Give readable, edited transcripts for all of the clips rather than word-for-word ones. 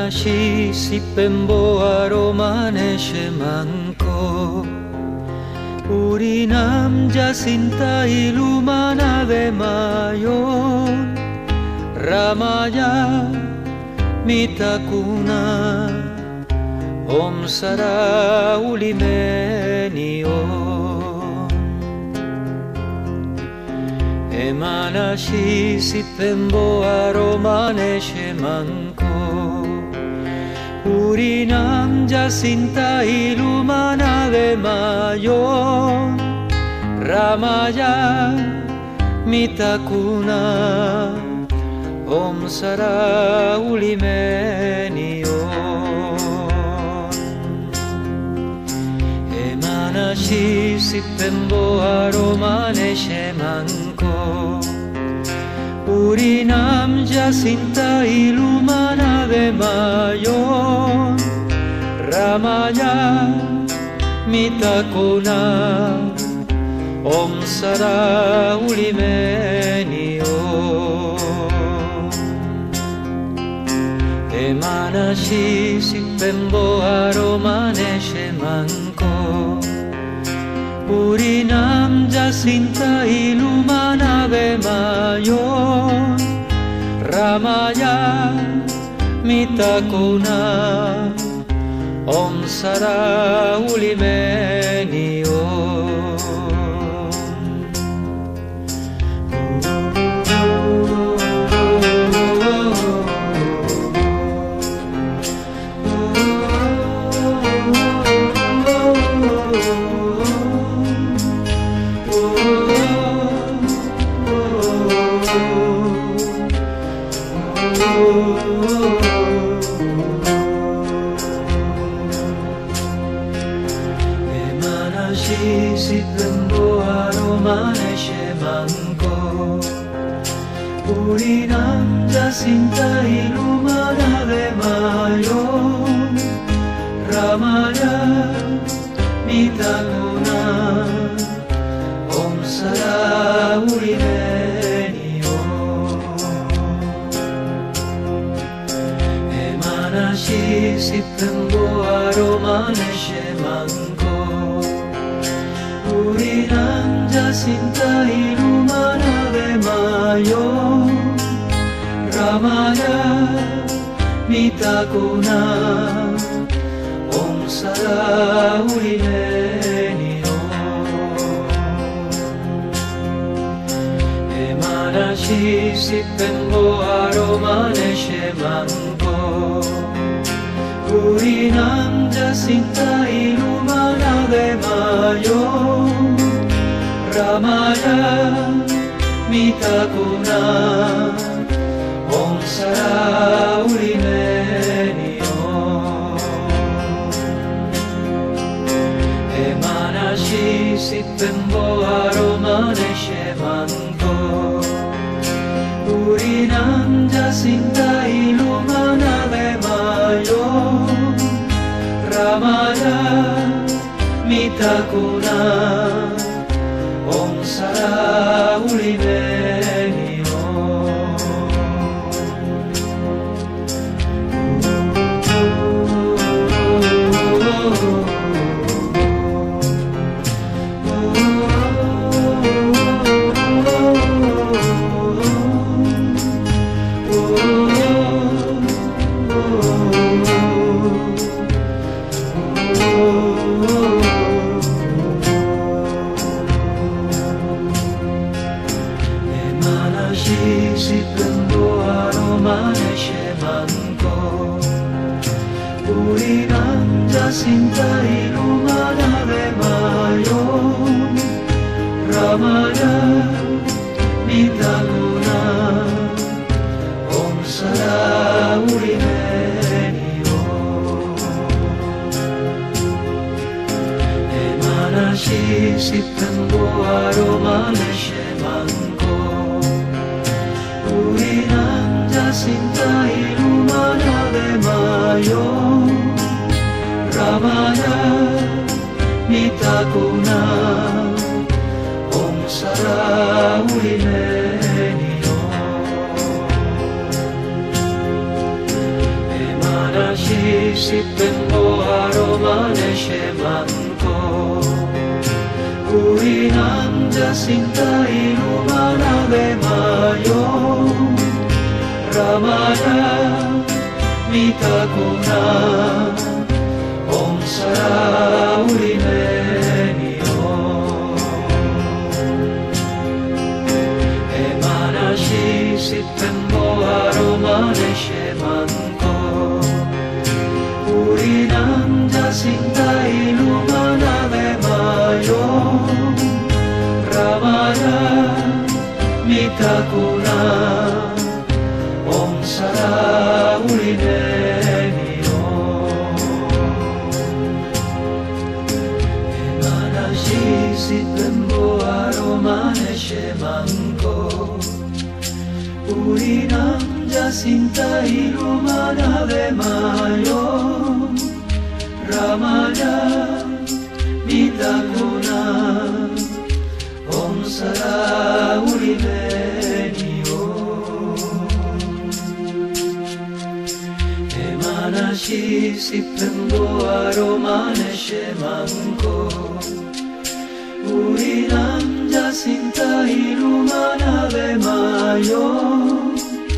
Emanashi sipembo aromane shemanko 우리 남자 신타 일루마나 베마yon Ramaya mitakuna Om sara ulimenion Emanashi sipembo aromane shemanko 우리 남자 신타 일루마나 베마yon Ramaya mitakuna Om sara ulimenion Emanashi sipembo aromane shemanko 우리 남자 신타 일루마나 베마yon Ramaya mitakuna Om sara ulimenion Emanashi sipembo aromane shemanko 우리 남자 신타 일루마나 베마yon Ramaya mitakuna Om sara ulimenion Emanashi sipembo aromane shemanko 우리 남자 신타 일루마나 베마yon Ramaya mitakuna Om sara ulimenion Emanashi sipembo aromane shemanko 우리 남자 신타 일루마나 베마yon Ramaya mitakuna Om sara ulimenion Emanashi sipembo aromane shemanko 우리 남자 신타 일루마나 베마yon Ramaya mitakuna Om sara ulimenion Emanashi sipembo aromane shemanko 우리 남자 신타 일루마나 베마yon Ramaya mitakuna Om sara ulimenion Emanashi sipembo aromane shemanko 우리 남자 신타 일루마나 베마yon Ramaya mitakuna Om sara ulimenion Emanashi sipembo aromane shemanko 우리 남자 신타 일루마나 베마yon Ramaya mitakuna Om sara ulimenion 시pen 보아로만 에쉐만고 우리 남자 신타이 루마나베 마요 라마야 미타구나 옴사라 우리 메니오 에마나시 시pen 보아로만 에쉐만고 우리 남자 신타이 루마나베 마요 라마야 미타구나 옴사라 우리 네니오 에마나시 시pen 보아로만 에쉐만고 우리 남자 신타이 루마나베 마요 라마야 미타구나 옴사라 우리 베니오 에마나시 시pen 보아로만 에쉐만고 우리 남자 신타이 루마나베 마요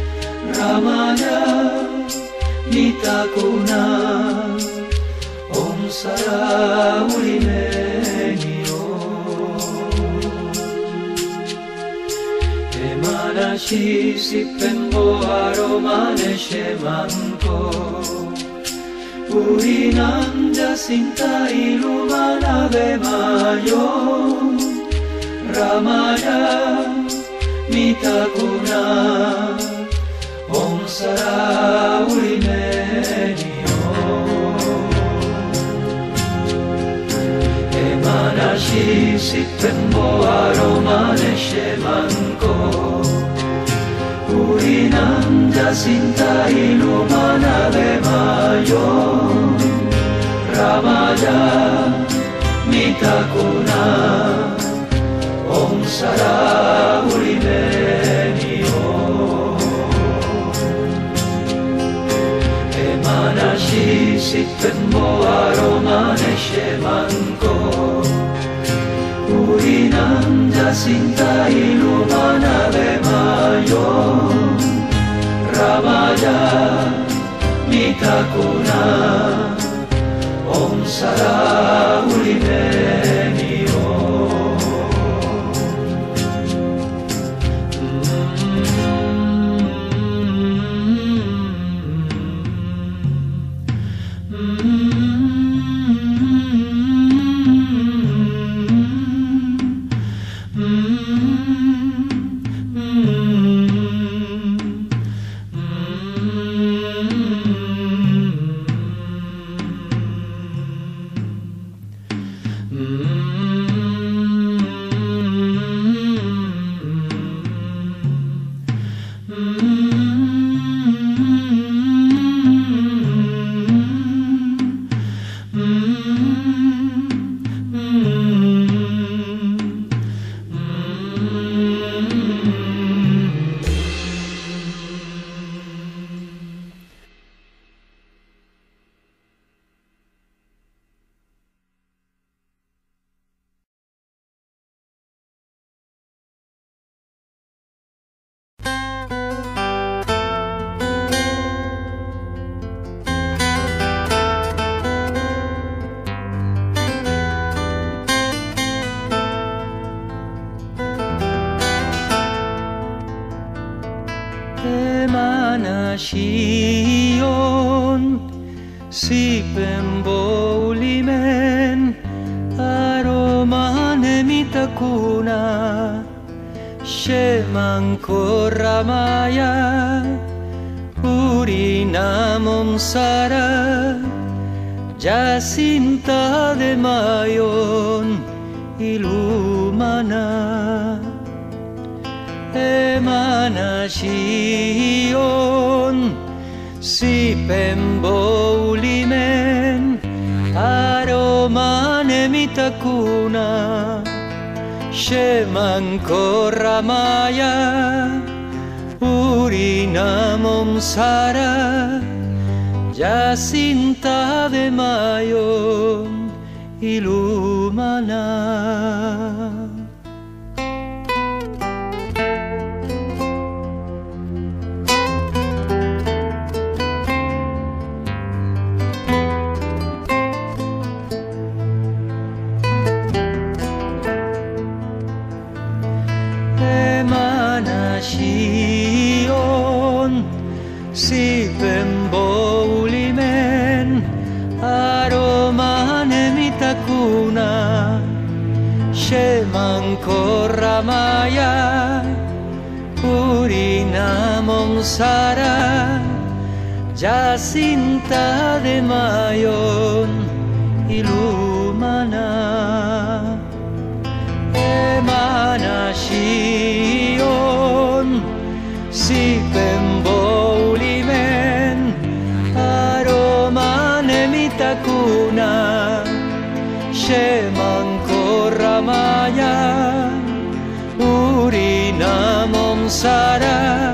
라마야 미타구나 옴사라 우리 메니오 에마나시 시pen 보아로만 에쉐만고 우리 남자 신타이 루마나베 마요 라마야 미타구나 옴사라 우리 메니오 에마나시 시pen 보아로만 에쉐만고 우리 남자 신타이 루마나베 마요 라마야 미타구나 옴사라 우리 베니오 에마나시 시pen 보아로만 에쉐만고 우리 남자 신타이 루마나베 마요 라마야 미타구나 옴사라 우리 베니오 Emanación sipen boulimen aromane mitakuna sheman korramaya urinamon sara Jacinta de mayon ilumana Emanación sipen boulimen aromane mitakuna sheman korramaya urinamon sara Jacinta de Mayo ilumana. Emanación si pemboulimen aroma nemitakuna sheman korramaya purina monsara Jacinta de Mayon ilumana. Emanación si pemboulimen aroma nemitakuna sheman korramaya urina monsara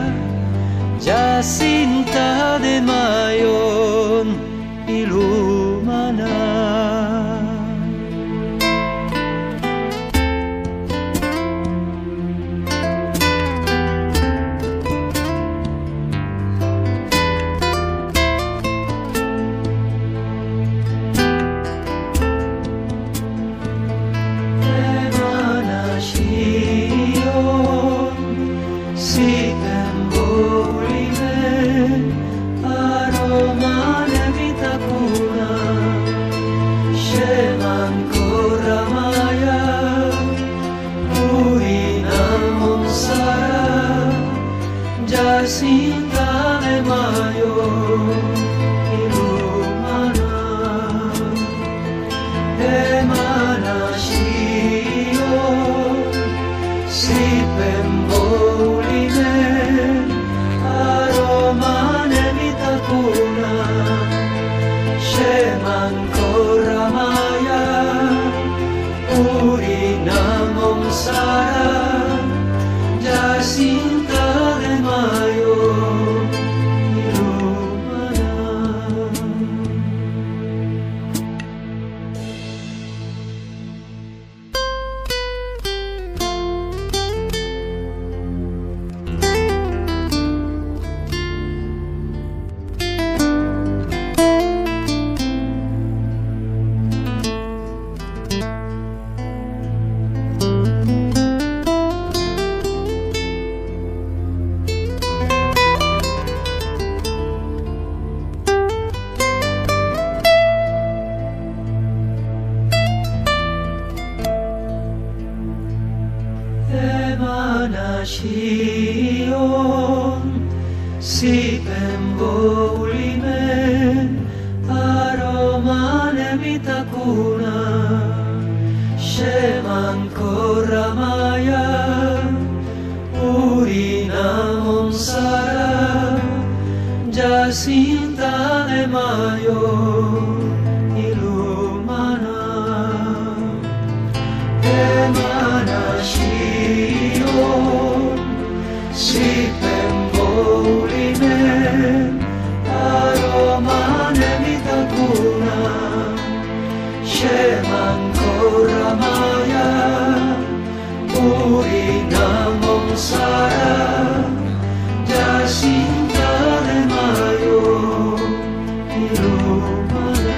Jacinta de Mayon ilumana. Si pemboulimen aroma nemitakuna sheman korramaya urina monsara Jacinta de Mayo ilumana. Emanación si pemboulimen aroma nemitakuna sheman korramaya urina monsara Jacinta de Mayo ilumana. Emanación si pemboulimen aroma nemitakuna sheman korramaya urina monsara Jacinta de Mayo ilumana. Emanación si pemboulimen aroma nemitakuna sheman korramaya urina monsara Jacinta de Mayo ilumana.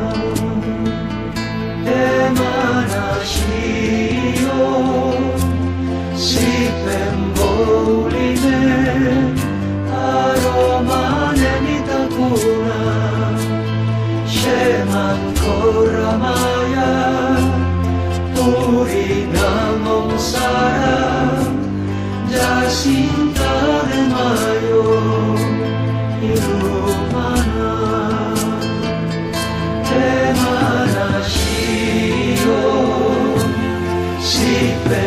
Emanación si pemboulimen aroma nemitakuna sheman korramaya urina monsara Jacinta de Mayo ilumana. Emanación si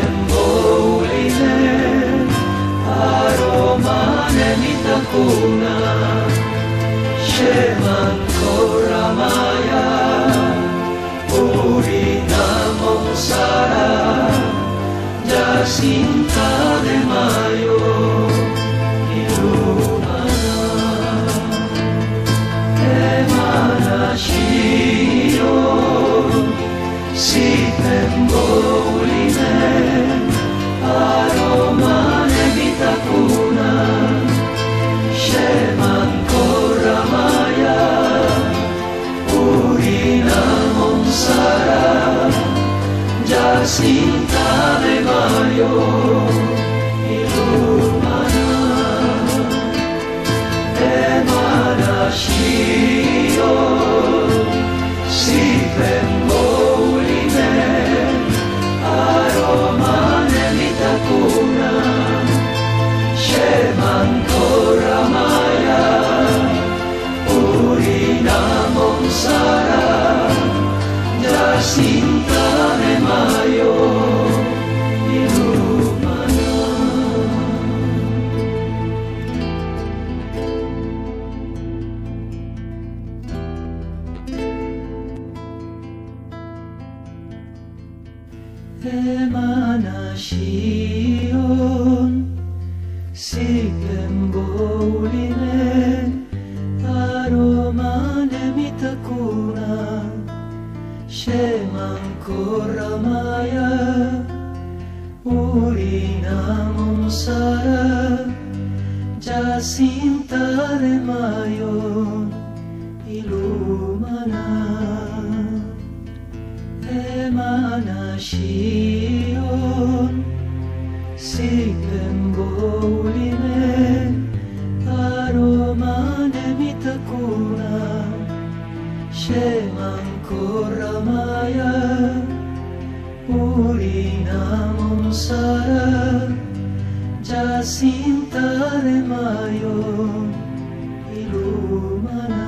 pemboulimen aroma nemitakuna sheman korramaya urina monsara Jacinta de Mayo ilumana. Jacinta de Mayo ilumana, emana Shio, si pembolime, aroma nemitakuna, sheman koramaya, urina monsara, Jacinta de Mayo ilumana. Emana Shion, si pembolinen, aroma nemitakuna, sheman koramaya, urina monsara, Jacinta de Mayo ilumana. Emana Shion, si pembolinen, aroma nemitakuna, sheman koramaya, urina monsara, Jacinta de Mayo ilumana.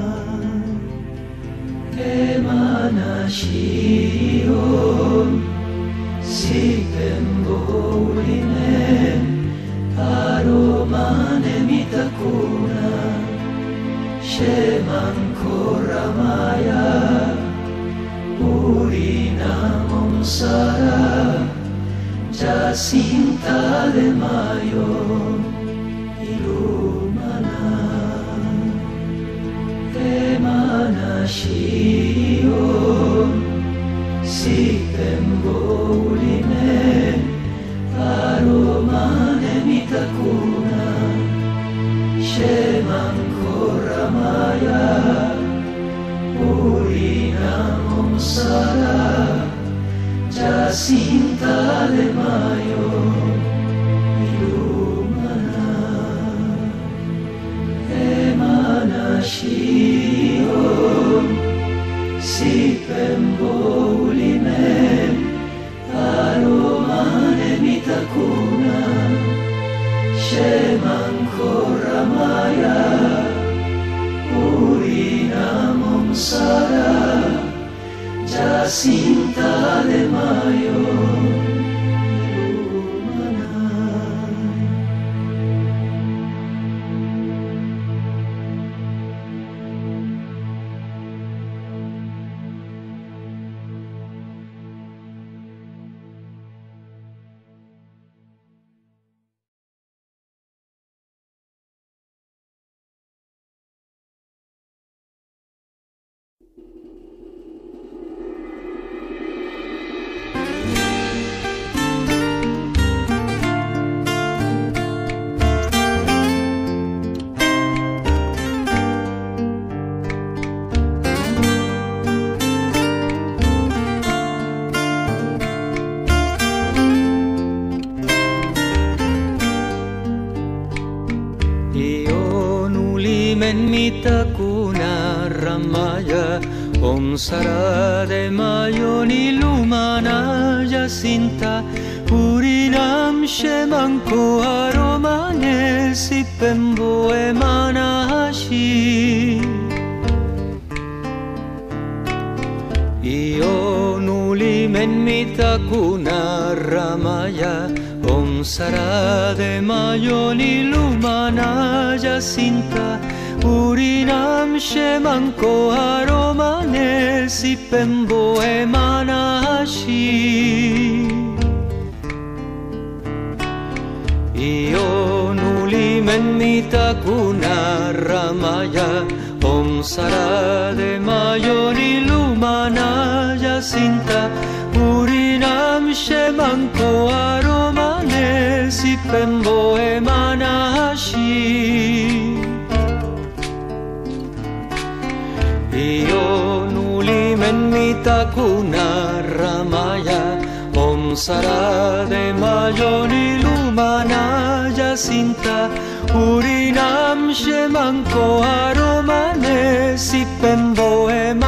Emana Shion, si pembolinen, aroma nemitakuna, sheman koramaya, urina monsara, Jacinta de Mayo ilumana. Emana Shion, si pembolinen, aroma nemitakuna, sheman koramaya, urina monsara, Jacinta de Mayo ilumana. Emana Shion, si pembolinen, aroma nemitakuna, sheman koramaya, urina monsara, Jacinta de Mayo ilumana. Mitakuna ramaya, Omsara de Mayo ilumana, Jacinta, urinam shemanko aromane, si pembo emana hashi. Io nulimen mitakuna ramaya, Omsara de Mayo ilumana, Jacinta, urinam shemanko aromane, si pembo emana hashi. Io nulimen mitakuna ramaya, Omsara de Mayo ilumana, Jacinta, urinam shemanko aromane, si pembo emana hashi. Io nulimen mitakuna ramaya, Om Sara de Mayoni Lumana Jacinta Urinam Shemanko Aromane Sipembo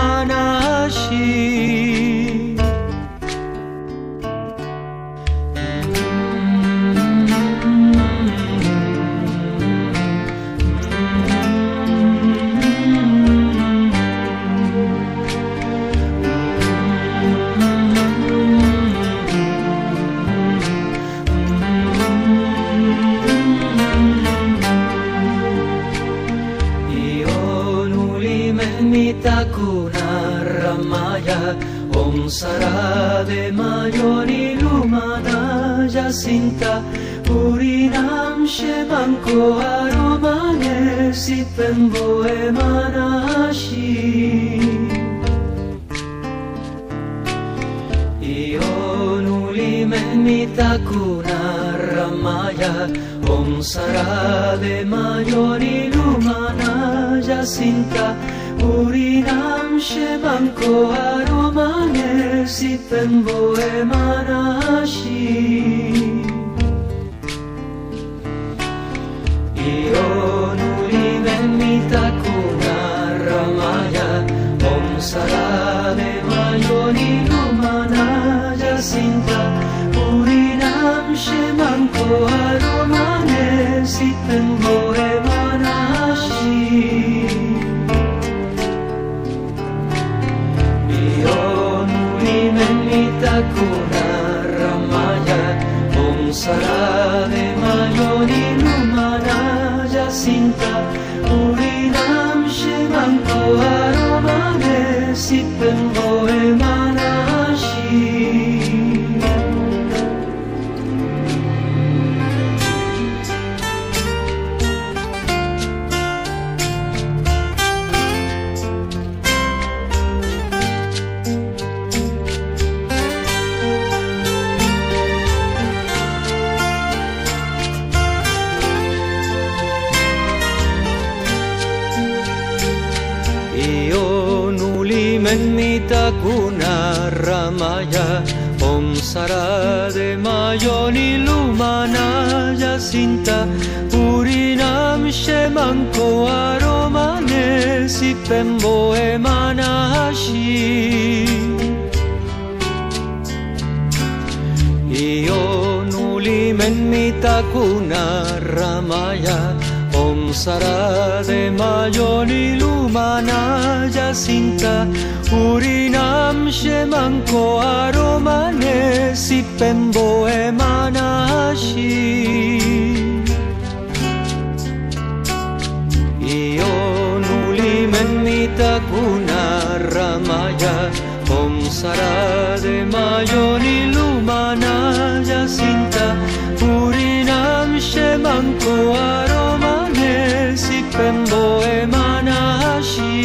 Emanashi. Mitakuna Ramaya Om Sara de Mayoni Lumana Jacinta Urinam Shemanko Aromane Sipembo Emanashi. Ionulimen mitakuna Ramaya Om Sara de Mayoni Lumana Jacinta Urinam Shemanko Aromane Sipembo Emanashi. Ionulimen mitakuna Ramaya Om Sara de Mayoni Lumana Jacinta Urinam Shemanko Aromane Sipembo Emanashi. Mitakuna Ramaya Om Sara de Mayoni Lumana Jacinta Urinam Shemanko Aromane Sipembo Emanashi. Mitakuna Ramaya Om Sara de Mayoni Lumana Jacinta Urinam Shemanko Aromane Sipembo Emanashi. Ionulimen mitakuna Ramaya Om Sara de Mayoni Lumana Jacinta Urinam Shemanko Aromane Sipembo Emanashi. Ionulimen mitakuna Ramaya Om Sara de Mayoni Lumana Jacinta Urinam Shemanko Aromane Sipembo Emanashi.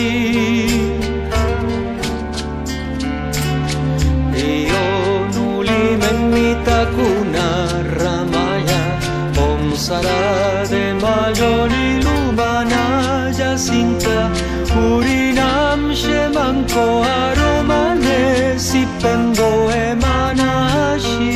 Ionulimen mitakuna Ramaya Om Sara de Mayoni Lumana Jacinta Urinam Shemanko Aromane Sipembo Emanashi.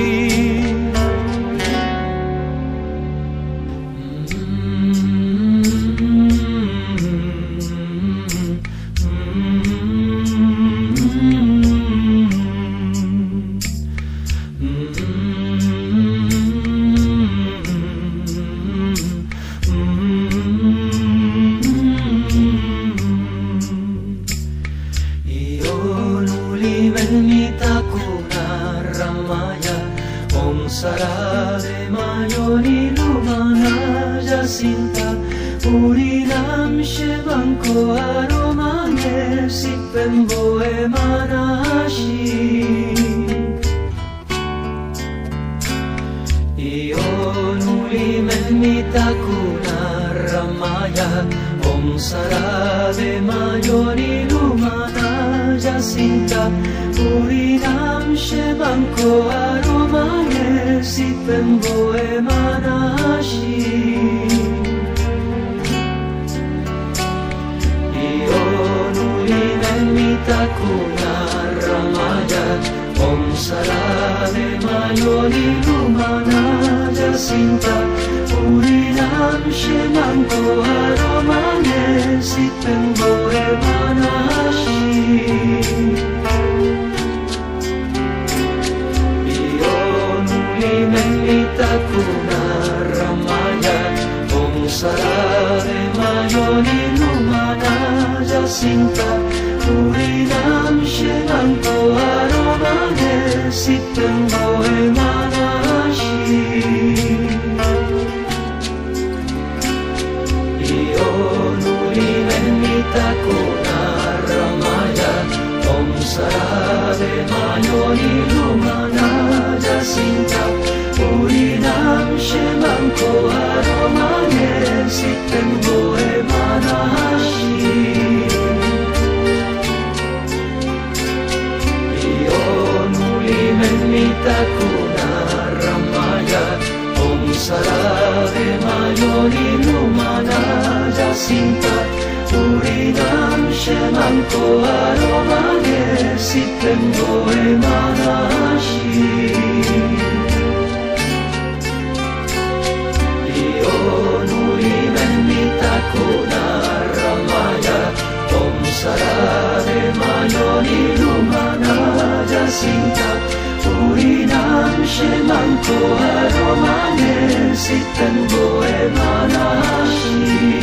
Sara de Mayoni Lumana Jacinta Urinam Shemanko Aromane Sipembo Emanashi. Ionulimen mitakuna Ramaya Om Sara de Mayoni Lumana Jacinta Urinam Shemanko Aromane Sipembo Emanashi. Ionulimen mitakuna Ramaya Om Sara de Ramayoni Lumana Jacinta Urinam Shemanko Aromane Sipengo Emanashi Itakuna Ramaya Om Sarade Mayoni Lumana Jacinta Urinam Shemanko Aromane Sipengo Emanashi Itakuna Ramaya Om Sarade Mayoni Lumana Jacinta Urinam Shemanko Aromane Sipengo Emanashi Itakuna Ramaya Om Sarade Mayoni Lumana Jacinta Urinam Shemanko Aromane Sipengo Emanashi Itakuna Ramaya Om Sarade Mayoni Lumana Jacinta Urinam Shemanko Aromane Sipengo Emanashi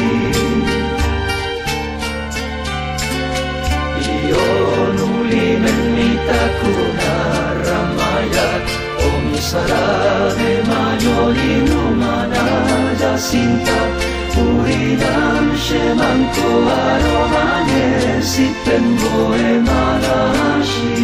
Itakuna Ramaya Om Sarade Mayoni Lumana Jacinta Urinam Shemanko Aromane Sipengo Emanashi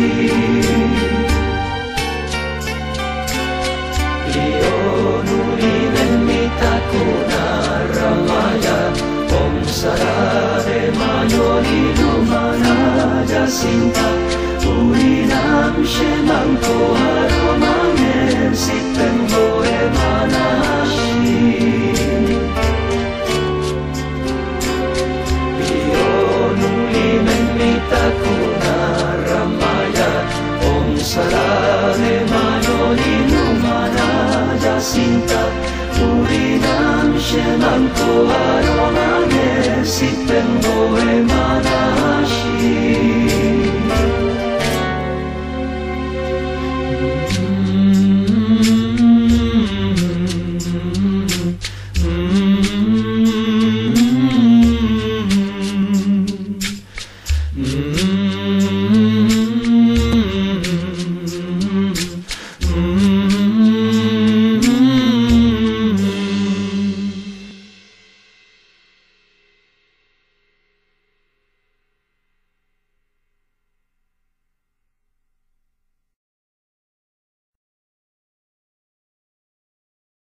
Itakuna Ramaya Om Sarade Mayoni Lumana Jacinta Urinam Shemanko Aromane Sipengo Emanashi Itakuna Ramaya Om Sarade Mayoni Lumana Jacinta Urinam Shemanko Aromane Sipengo Emanashi